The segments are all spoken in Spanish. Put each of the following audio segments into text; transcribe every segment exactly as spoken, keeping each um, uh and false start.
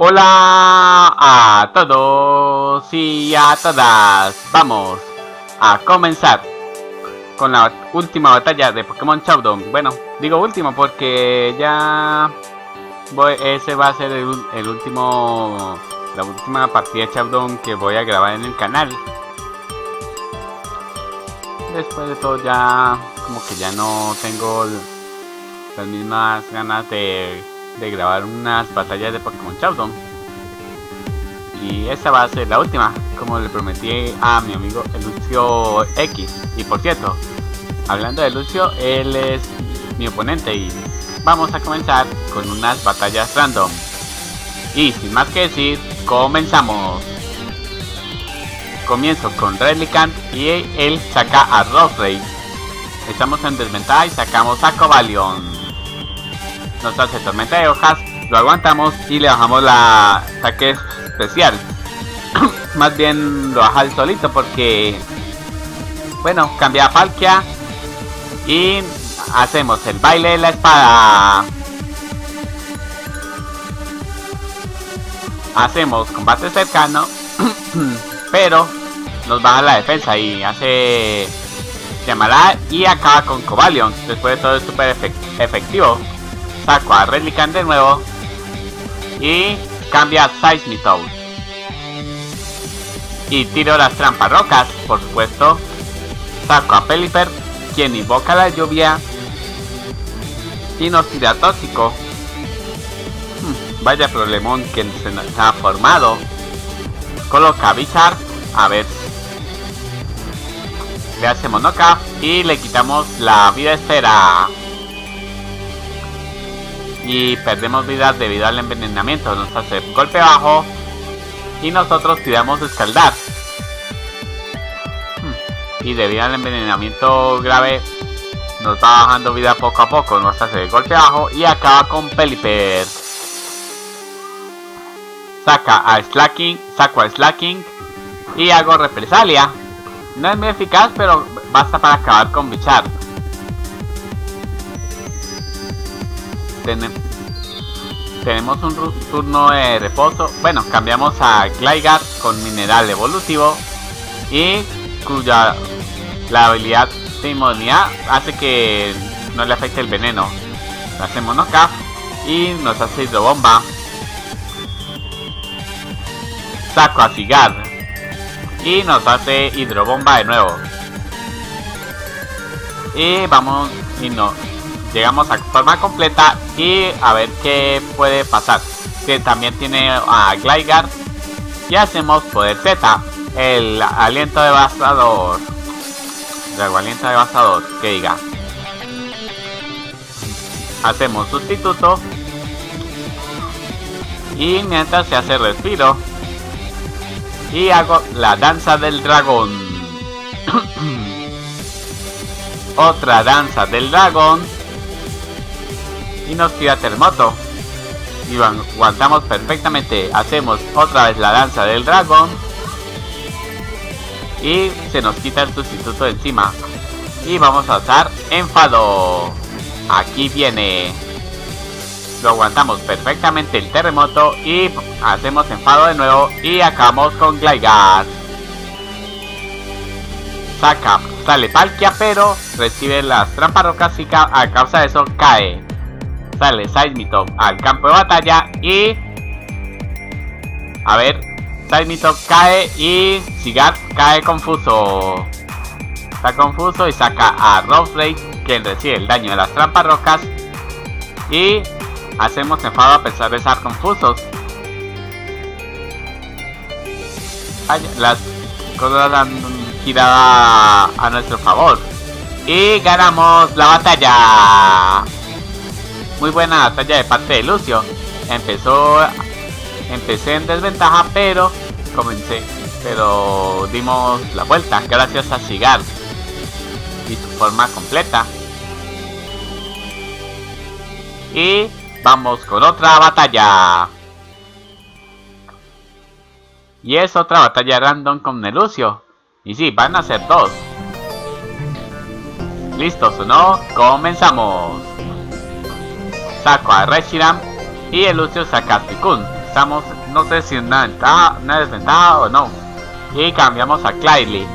Hola a todos y a todas. Vamos a comenzar con la última batalla de Pokémon Showdown. Bueno, digo último porque ya voy, ese va a ser el, el último, la última partida de Showdown que voy a grabar en el canal. Después de todo ya como que ya no tengo las mismas ganas de, de grabar unas batallas de Pokémon Showdown. Y esa va a ser la última, como le prometí a mi amigo el Lucio X. Y por cierto, hablando de Lucio, él es mi oponente y vamos a comenzar con unas batallas random. Y sin más que decir, comenzamos. Comienzo con Relicanth y él saca a Rockray. Estamos en desventaja y sacamos a Cobalion. Nos hace tormenta de hojas, lo aguantamos y le bajamos la ataque especial. Más bien lo baja el solito porque, bueno, cambia a Palkia y hacemos el baile de la espada. Hacemos combate cercano, pero nos baja la defensa y hace llamará y acaba con Cobalion. Después de todo es súper efectivo. Saco a Relicanth de nuevo y cambia a Seismitoad. Y tiro las trampas rocas, por supuesto. Saco a Pelipper, quien invoca la lluvia y nos tira tóxico. Hmm, vaya problemón que se nos ha formado. Coloca a Bizarre, a ver. Le hacemos knockout y le quitamos la vida esfera. Y perdemos vidas debido al envenenamiento. Nos hace golpe bajo y nosotros tiramos escaldar. Hmm. Y debido al envenenamiento grave nos va bajando vida poco a poco. Nos hace golpe bajo y acaba con Pelipper. Saca a Slacking, saco a Slacking y hago represalia. No es muy eficaz, pero basta para acabar con Bizarre. Ten tenemos un turno de reposo. Bueno, cambiamos a Gligar con mineral evolutivo y cuya la habilidad de inmunidad hace que no le afecte el veneno. Le hacemos knockout y nos hace hidrobomba. Saco a Cigar y nos hace hidrobomba de nuevo. Y vamos y no llegamos a forma completa y a ver qué puede pasar. Que también tiene a Gligar y hacemos poder Z, el aliento devastador. El aliento devastador, que diga. Hacemos sustituto y mientras se hace respiro y hago la danza del dragón. Otra danza del dragón y nos tira terremoto y aguantamos perfectamente. Hacemos otra vez la danza del dragón y se nos quita el sustituto de encima y vamos a usar enfado. Aquí viene. Lo aguantamos perfectamente el terremoto y hacemos enfado de nuevo y acabamos con Gligar. Saca, sale Palkia, pero recibe las trampas rocas y ca a causa de eso cae. Sale Seismitoad al campo de batalla y a ver, Seismitoad cae y Cigar cae confuso. Está confuso y saca a Rockray, quien recibe el daño de las trampas rocas y hacemos enfado a pesar de estar confusos. Ay, las cosas han girado a, a nuestro favor y ganamos la batalla. Muy buena batalla de parte de Lucio. Empezó, empecé en desventaja, pero comencé, pero dimos la vuelta gracias a Cigar y su forma completa. Y vamos con otra batalla. Y es otra batalla random con Lucio. Y sí, van a ser dos. ¿Listos o no? Comenzamos. Saco a Reshiram y el Lucio saca a Suicune. estamos, no sé si una ventaja, una desventaja o no. Y cambiamos a Clyde.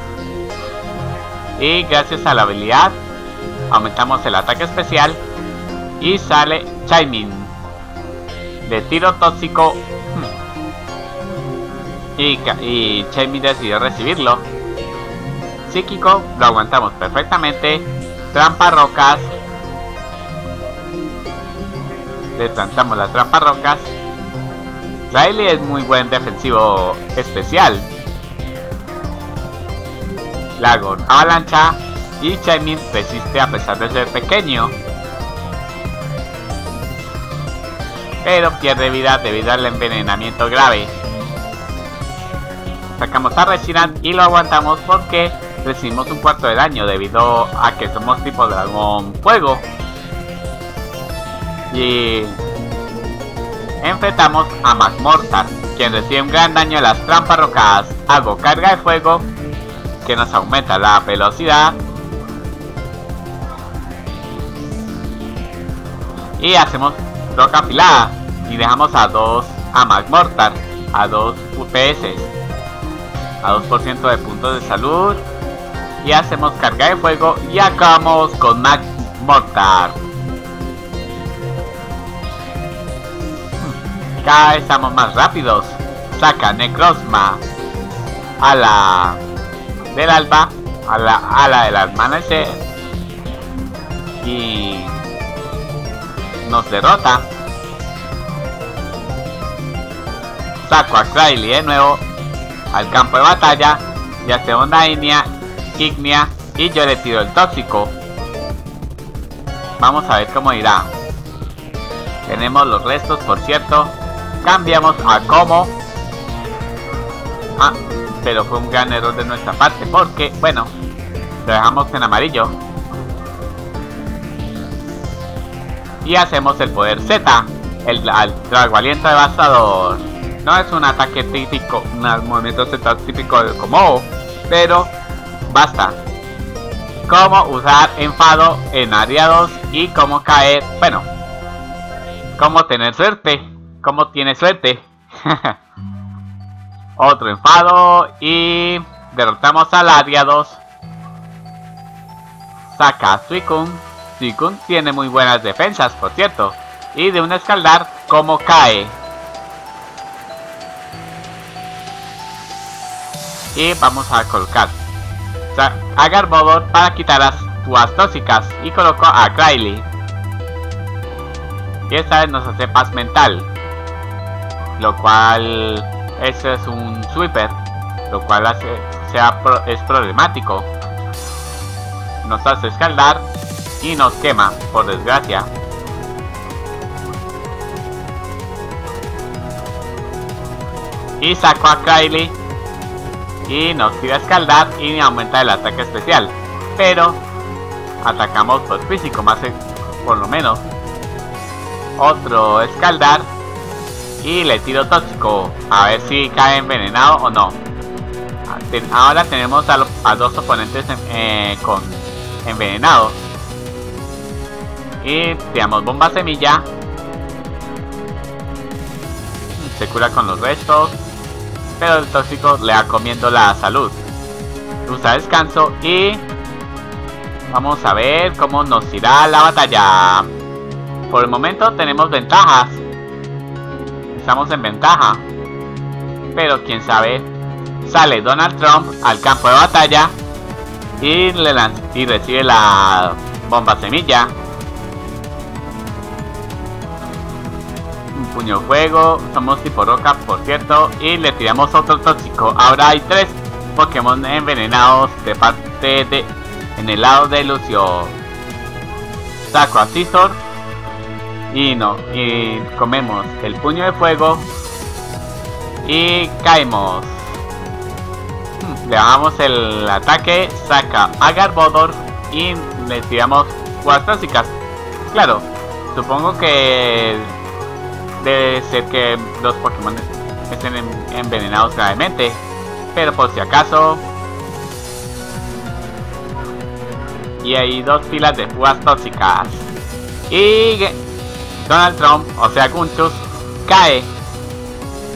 Y gracias a la habilidad aumentamos el ataque especial y sale Chaimin de tiro tóxico. Y, y Chaimin decidió recibirlo. Psíquico lo aguantamos perfectamente. Trampa rocas. Le plantamos las trampas rocas. Riley es muy buen defensivo especial. Lagon avalancha. Y Chaimin resiste a pesar de ser pequeño, pero pierde vida debido al envenenamiento grave. Sacamos a Reshiram y lo aguantamos porque recibimos un cuarto de daño debido a que somos tipo dragón fuego. Y enfrentamos a Magmortar, quien recibe un gran daño a las trampas rocadas. Hago carga de fuego que nos aumenta la velocidad. Y hacemos roca afilada y dejamos a dos a Magmortar a dos U P S, a dos por ciento de puntos de salud. Y hacemos carga de fuego y acabamos con Magmortar. Cada vez estamos más rápidos. Saca Necrozma, ala del alba, a la ala del amanecer, y nos derrota. Saco a Cryly de nuevo al campo de batalla y hacemos una Ignia, Ignia y yo le tiro el tóxico. Vamos a ver cómo irá. Tenemos los restos, por cierto. Cambiamos a Como. Ah, pero fue un gran error de nuestra parte porque, bueno, lo dejamos en amarillo. Y hacemos el poder Z, el, el Trago Aliento Devastador. No es un ataque típico, un movimiento Z típico del Como, pero basta. Cómo usar enfado en área dos y cómo caer, bueno, cómo tener suerte, cómo tiene suerte. Otro enfado y derrotamos al área dos. Saca a Suicune. Suicune tiene muy buenas defensas, por cierto. Y de un escaldar, como cae. Y vamos a colocar a Garbodor para quitar las púas tóxicas. Y coloco a Cryly. Y esta vez nos hace paz mental. Lo cual, eso es un sweeper. Lo cual hace, sea, es problemático. Nos hace escaldar. Y nos quema, por desgracia. Y saco a Cryly. Y nos tira a escaldar y aumenta el ataque especial. Pero atacamos por físico, más por lo menos. Otro escaldar. Y le tiro tóxico. A ver si cae envenenado o no. Ahora tenemos a, los, a dos oponentes eh, con envenenados. Y tiramos bomba semilla. Se cura con los restos. Pero el tóxico le va comiendo la salud. Usa descanso y vamos a ver cómo nos irá la batalla. Por el momento tenemos ventajas. Estamos en ventaja. Pero quién sabe. Sale Donald Trump al campo de batalla y, le lanza, y recibe la bomba semilla. Un puño fuego, somos tipo roca, por cierto, y le tiramos otro tóxico. Ahora hay tres Pokémon envenenados de parte de en el lado de Lucio. Saco a Scizor y no, y comemos el puño de fuego y caemos. Le bajamos el ataque, saca a Garbodor y le tiramos púas tóxicas. Claro, supongo que debe ser que los Pokémon estén envenenados gravemente, pero por si acaso. Y hay dos filas de púas tóxicas. Y Donald Trump, o sea Gunchus, cae.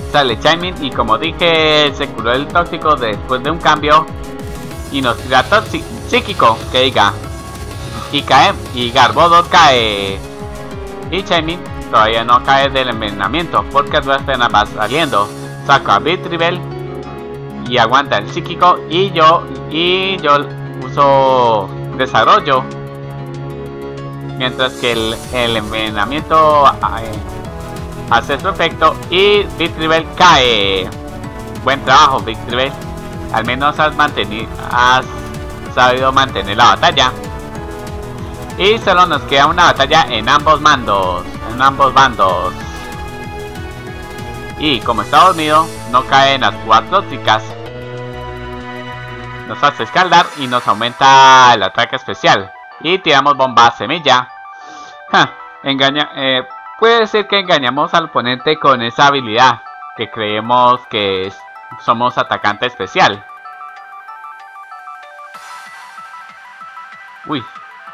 sale Chaimin y como dije se curó el tóxico después de un cambio y nos tira tóxico psíquico que diga y cae y Garbodor cae y Chaimin todavía no cae del envenenamiento porque apenas va saliendo. Saco a Victreebel y aguanta el psíquico y yo y yo uso desarrollo mientras que el, el envenenamiento eh, hace su efecto y Victreebel cae. Buen trabajo, Victreebel, al menos has mantenido has sabido mantener la batalla y solo nos queda una batalla en ambos mandos en ambos bandos y como está dormido no cae en las púas tóxicas, nos hace escaldar y nos aumenta el ataque especial y tiramos bomba semilla. Ja, engaña, eh, puede ser que engañamos al oponente con esa habilidad que creemos que es, somos atacante especial. Uy.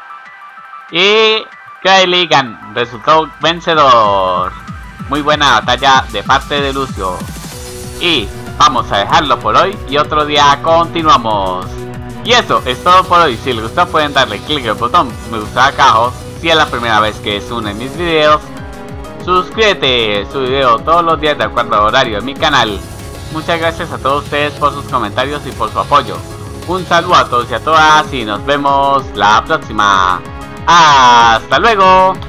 Y Craig resultó vencedor. Muy buena batalla de parte de Lucio. Y vamos a dejarlo por hoy y otro día continuamos. Y eso es todo por hoy. Si les gustó pueden darle clic al botón me gusta acá abajo. Si es la primera vez que es uno de mis videos, suscríbete, su video todos los días de acuerdo al horario en mi canal. Muchas gracias a todos ustedes por sus comentarios y por su apoyo. Un saludo a todos y a todas y nos vemos la próxima. ¡Hasta luego!